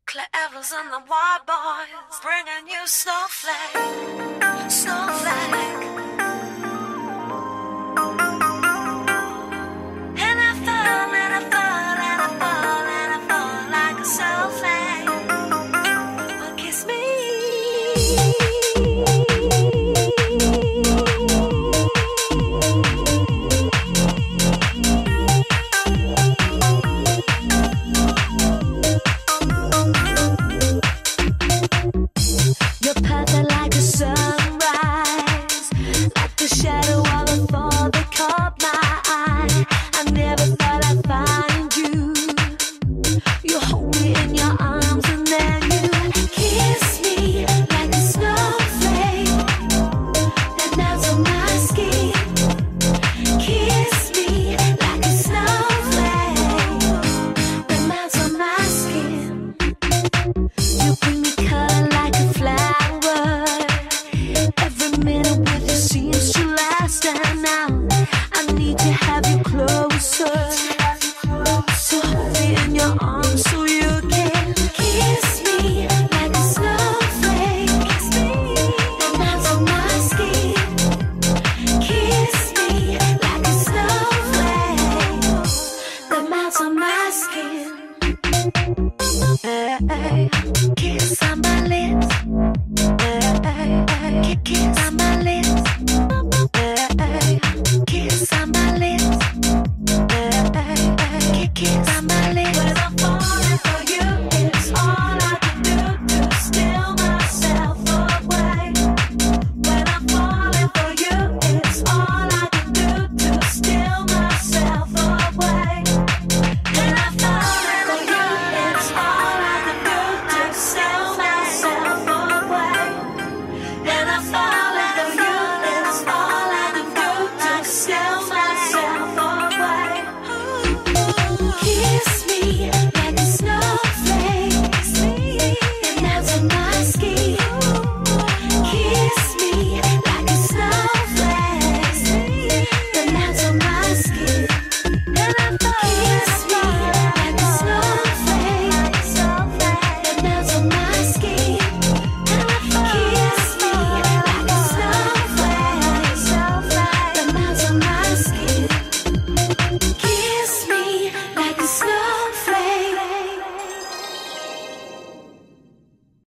Clavels and the wild boys bringing you snowflake, snowflake. And I fall and I fall and I fall and I fall like a snowflake. Well, kiss me. Kiss on my lips.